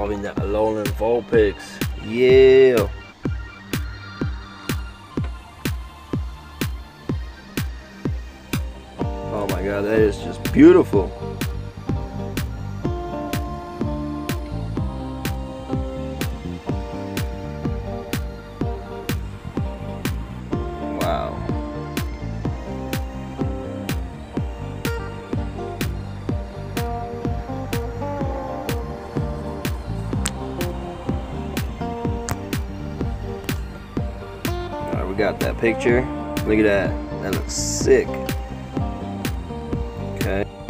involving the Alolan Vulpix. Yeah. Oh my god, that is just beautiful. Wow. Alright, we got that picture. Look at that. That looks sick. Okay.